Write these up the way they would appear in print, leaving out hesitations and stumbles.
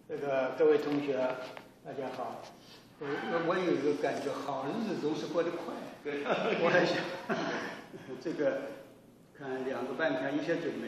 各位同学，大家好。我有一个感觉，好日子总是过得快。我还想，看2个半天一下就没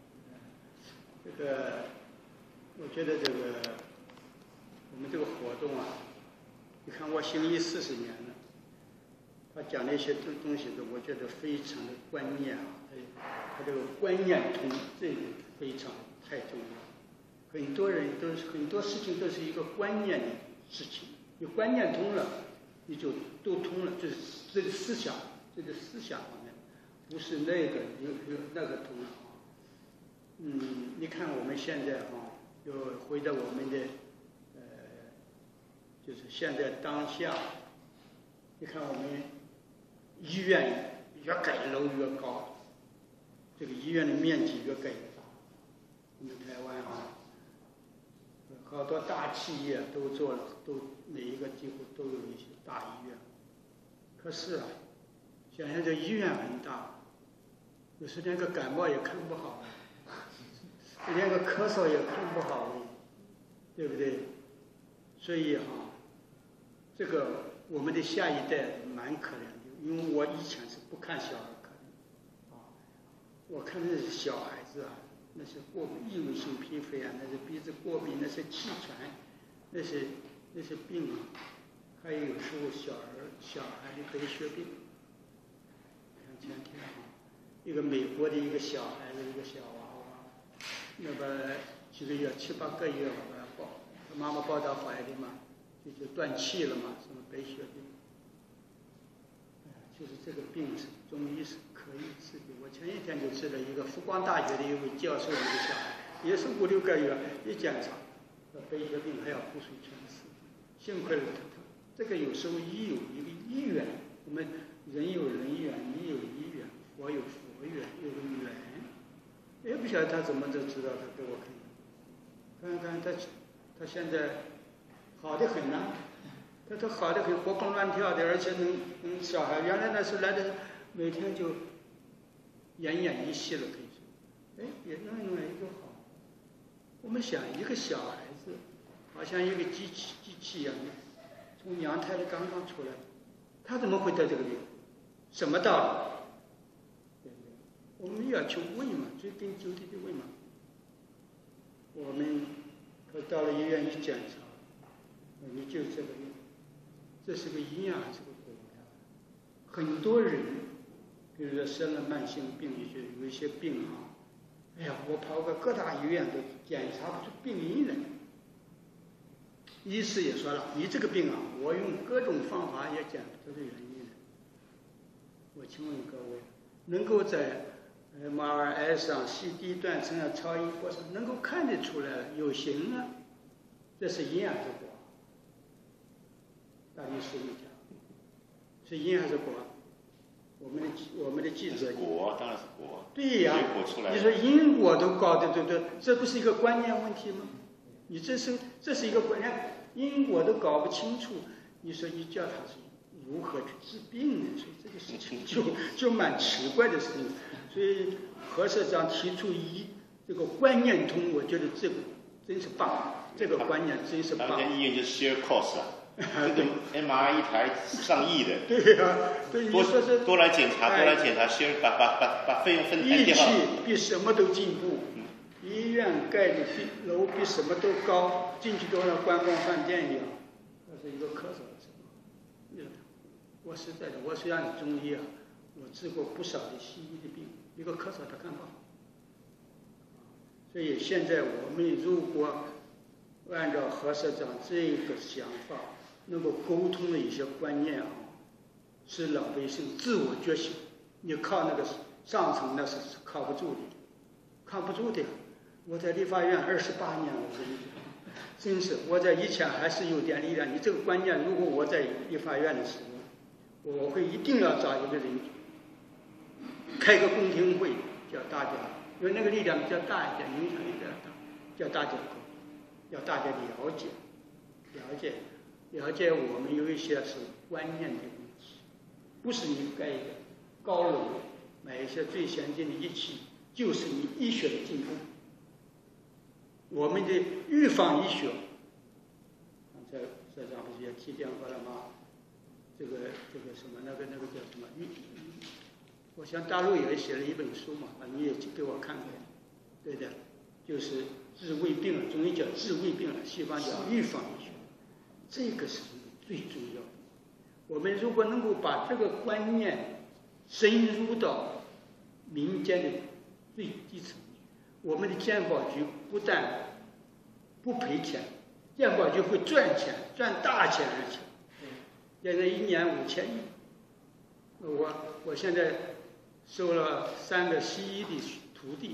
了。我觉得我们这个活动啊，你看我行医40年了，他讲的一些东西的，我觉得非常的观念啊，他这个观念通，这个非常太重要。很多事情都是一个观念的事情，你观念通了，你就都通了。就是这个思想方面，不是那个那个通了啊。你看我们现在啊，又回到我们的就是现在当下，你看我们医院越盖楼越高，这个医院的面积越盖越大。我们台湾啊，好多大企业都做了，每一个几乎都有一些大医院。可是啊，想想这医院很大，有时连个感冒也看不好，连个咳嗽也看不好，对不对？所以哈，这个我们的下一代蛮可怜的，因为我以前是不看小儿科的啊，我看那些小孩子啊，那些异位性皮肤炎，那些鼻子过敏，那些气喘，那些病啊，还有时候小孩的白血病。看前天啊，一个美国的一个小孩子，一个小娃娃，那个几个月7、8个月了，他妈妈抱到怀里嘛，就断气了嘛，什么白血病。就是这个病是中医是可以治的。我前一天就治了一个复光大学的一位教授的一个小孩，也是5、6个月，一检查，白血病还要骨髓全死。幸亏了他这个有时候医有一个医缘，我们人有人缘，医有医缘，佛有佛缘，有个缘。也不晓得他怎么就知道，他给我看他现在好得很呐。他好的很，活蹦乱跳的，而且能小孩原来那时候来的，每天就奄奄一息了，可以说，也弄一个好。我们想一个小孩子，好像一个机器一样的，从娘胎里刚刚出来，他怎么会得这个病？什么道理？对不对？我们要去问嘛，追根究底的问嘛。我们到了医院一检查，你就这个病。这是个因啊，这个果呀。很多人，比如说生了慢性病，有一些病啊，哎呀，我跑个各大医院都检查不出病因来。医师也说了，你这个病啊，我用各种方法也检不出这原因来。我请问各位，能够在MRI 上、CT 断层上、超音波上能够看得出来有形啊？这是因还是果？大律师一讲，是因还是果？我们的记者。 果当然是果。 对呀，你说因果都搞的对，这不是一个观念问题吗？你这是一个观念，因果都搞不清楚，你说你叫他是如何去治病呢？所以这个事情就蛮奇怪的事情。所以何社长提出这个观念通，我觉得这个真是棒，这个观念真是棒。 当然医院就是 share cost 啊。这个 MRI 一台上亿的， 对呀，对， 多来检查，share 把费用分摊掉。 仪器比什么都进步，医院盖的楼比什么都高，进去都像观光饭店一样。这是一个咳嗽的情况。我实在的，我虽然是中医啊，我治过不少的西医的病，一个咳嗽他看不好。所以现在我们如果按照何社长这个想法，能够沟通的一些观念啊，使老百姓自我觉醒。你靠那个上层那是靠不住的，靠不住的。我在立法院28年了，真是我在以前还是有点力量。你这个观念，如果我在立法院的时候，我会一定要找一个人开个公听会，叫大家，因为那个力量比较大一点，影响力比较大，叫大家要大家了解我们有一些是观念的问题，不是你盖一个高楼，买一些最先进的仪器，就是你医学的进步。我们的预防医学社长不是也提点过了吗？这个什么那个叫什么？我想大陆也写了一本书嘛，你也给我看过，对的，就是治胃病了，中医叫治胃病了，西方叫预防医学，这个是最重要的。我们如果能够把这个观念深入到民间的最基层，我们的健保局不但不赔钱，健保局会赚钱，赚大钱而且，现在1年5000亿。我现在收了3个西医的徒弟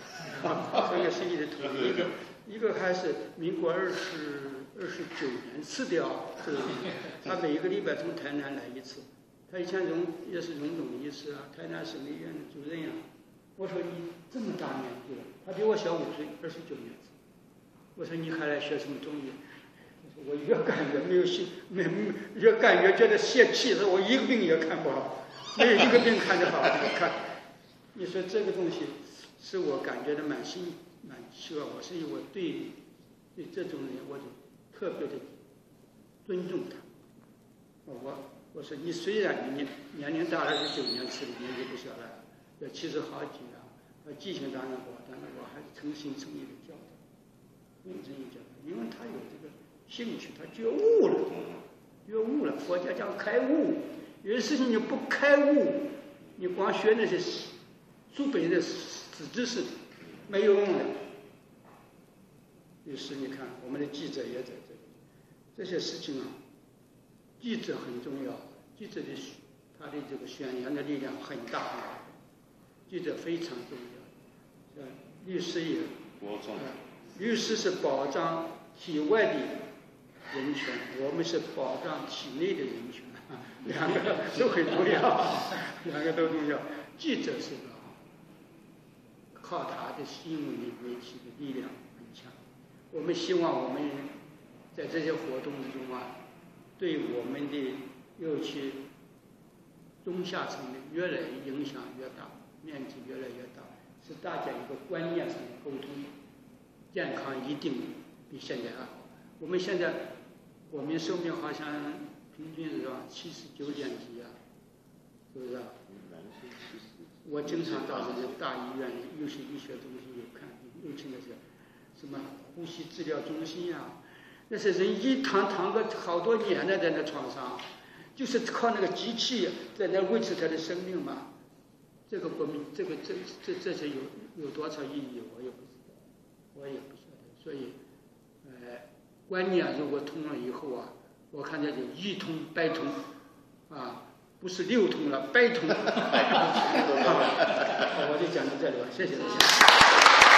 ，3个西医的徒弟，一个还是民国29年赐的啊，他每一个礼拜从台南来一次，他以前也是荣总医师啊，台南省立医院的主任呀。我说你这么大年纪了，他比我小5岁，29年次。我说你还来学什么中医？我越干越没有心，越干越觉得泄气，说我一个病也看不好，没有一个病看得好。我看，你说这个东西是我感觉的蛮希望，我对这种人我就特别的尊重他。我说你虽然你年龄大29年次的年纪不小了，要70好几了，记性当然好，但是我还是诚心诚意的教他，认真教他，因为他有这个兴趣，他觉悟了，佛家讲开悟，有些事情你不开悟，你光学那些书本的死知识没有用的。于是你看，我们的记者也在这些事情啊，记者很重要，记者的他的这个宣扬的力量很大，记者非常重要。律师也，律师是保障体外的人权，我们是保障体内的人权，两个都很重要，两个都重要。记者是靠他的新闻媒体的力量很强。我们希望我们在这些活动之中啊，对我们的尤其中下层的越来影响越大，面积越来越大，是大家一个观念上的沟通，健康一定比现在还好。我们现在我们寿命好像平均是吧79点几啊，是不是啊？我经常到这些大医院，有些医学中心有看，尤其那些什么呼吸治疗中心啊，那些人一躺个好多年了，在那床上，就是靠那个机器在那维持他的生命嘛。这个国民，这些有多少意义，我也不晓得。所以，观念如果通了以后啊，我看这就一通百通，啊，不是6通了，百通。我就讲到这里吧，谢谢大家。